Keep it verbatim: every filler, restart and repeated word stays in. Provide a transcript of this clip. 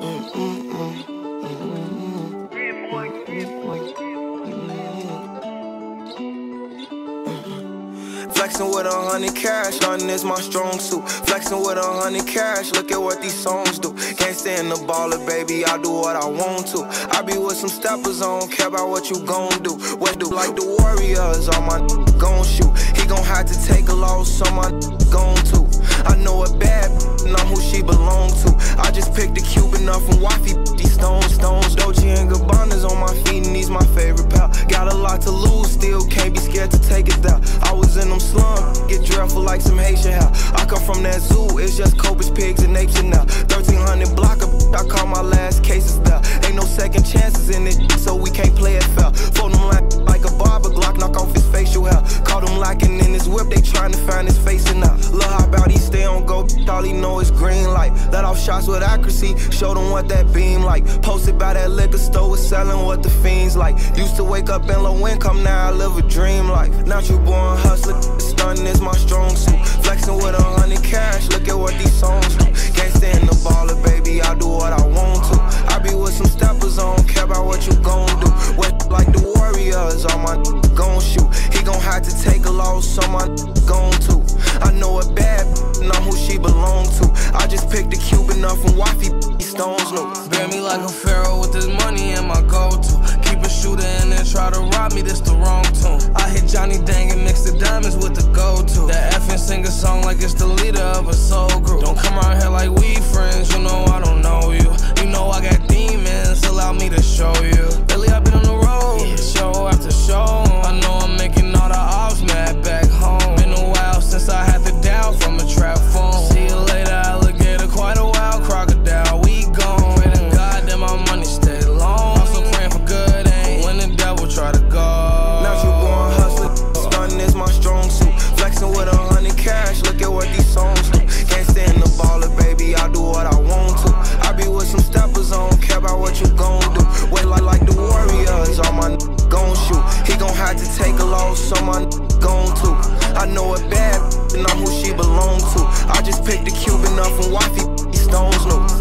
Flexing with a hundred cash, hunting is my strong suit. Flexing with a hundred cash, look at what these songs do. Can't stand the baller, baby, I do what I want to. I be with some steppers, I don't care about what you gon' do. What do like the Warriors, all my gon' shoot. He gon' have to take a loss, so my gon' too. I know a bad and I'm who she belong to. I just picked a Cuban up from wifey, these stones, stones. Dolce and Gabbana's on my feet and these my favorite pal. Got a lot to lose, still can't be scared to take it down. I was in them slums, get dreadful like some Haitian hair. I come from that zoo, it's just cobras, pigs, and apes and now. thirteen hundred block up, I call my last cases there. Ain't no second chances in it, so we can't play it fair. Fold him like, like a barber, Glock knock off his facial hair. Caught him lacking in his whip, they trying to find his face and now. Look how about he stay on go, all he know is green light. Let off shots with accuracy, showed him what that beam like. Posted by that liquor store, was selling what the fiends like. Used to wake up in low income, now I live a dream life. Natural born hustler, stunning is my strong suit. Flexing with a hundred cash, look at what these songs do. Can't stand the baller, baby, I do what I want to. I be with some steppers, I don't care about what you gon' do. Wet like the Warriors, all my gon' shoot. He gon' have to take a loss, so my gon' too. I know a bad and I'm who she belong to. I just picked a Cuban up from wifey, these stones new. Bear me like a pharaoh with this money and my go-to. Keep a shooter and then try to rob me, this the wrong tune. I hit Johnny Dang and mix the diamonds with the go-to. That effing sing a song like it's the leader of a soul group. Don't come around here like we friends, you know I don't know you. You know I got demons, allow me to show you. Lately I've been on the road, yeah. Show after show. I know I'm making all the ops mad back home. Been a while since I had the down from a trap phone. See you later, alligator, quite a while, crocodile, we gone. Pray to God that my money stay long. Also praying for good aim when the devil try to go. Natural born hustler, stunning is my strong suit. Flexing with a hundred cash, look at what these songs do. Can't stand the baller, baby, I do what I want to. I be with some steppers, I don't care about what you gon' do. Wait like, like the Warriors, all my gon' shoot. He gon' have to take a loss, so my gon' too. I know a bad and I'm who she belong to. I just picked a Cuban up from wifey, these stones new.